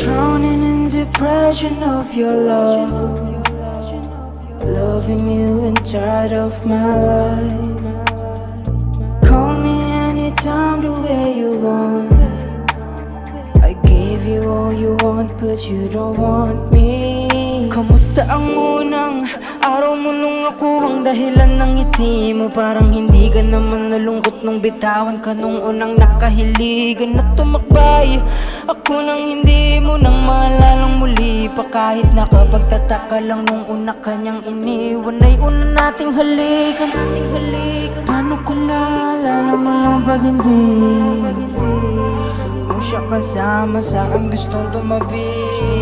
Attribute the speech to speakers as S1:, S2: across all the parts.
S1: Drowning in depression of your love, loving you and tired of my life. Call me anytime the way you want. I gave you all you want but you don't want me. Kamusta ang unang araw mo nung ako ang dahilan ng ngiti mo? Parang hindi ka naman nalungkot nung bitawan ka nung unang nakahiligan na tumakbay. Ako nang hindi mo nang maalalang muli pa, kahit nakapagtataka lang nung una kanyang iniwan ay una nating halikan. Paano ko naalala mo lang pag hindi mo siya kasama saan gustong tumabi?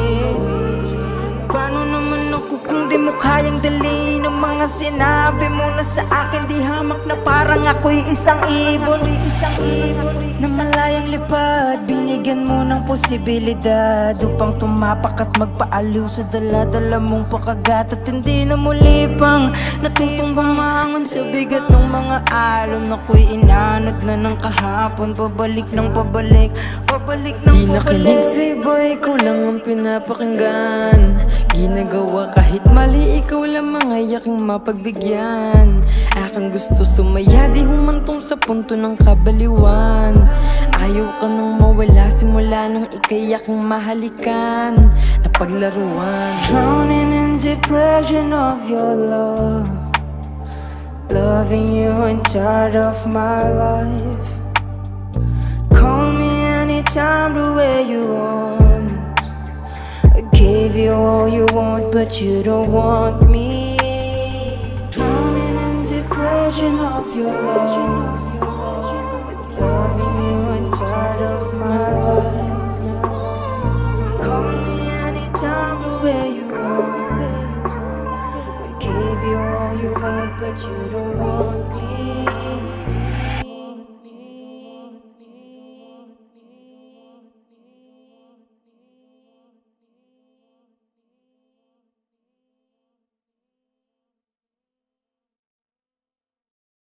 S1: Paano naman ako kung di mo kayang dali ng mga sinabi mo na sa akin? Di hamak na parang ako'y isang ibon na malayang lipad. Binigyan mo ng posibilidad upang tumapak at magpaaliw sa dala-dala mong pakagat. At hindi na muli pang natutong bumangon sa bigat ng mga alon. Ako'y inanod na ng kahapon, pabalik ng pabalik, pabalik ng
S2: di
S1: pabalik.
S2: Di nakinig sa iba, ikaw lang ang pinapakinggan. Ginagawa kahit mali, ikaw lang mga yaking mapagbigyan. Akang gusto sumaya, di humantong sa punto ng kabaliwan. Ayaw ka nang mawala simula nang ika'y aking mahalikan na paglaruan.
S1: Drowning in depression of your love, loving you and tired of my life. Call me anytime the way you want. I gave you all you want but you don't want me. Drowning in depression of your love, loving you and tired of my life. Call me anytime the way you want. I gave you all you want but you don't want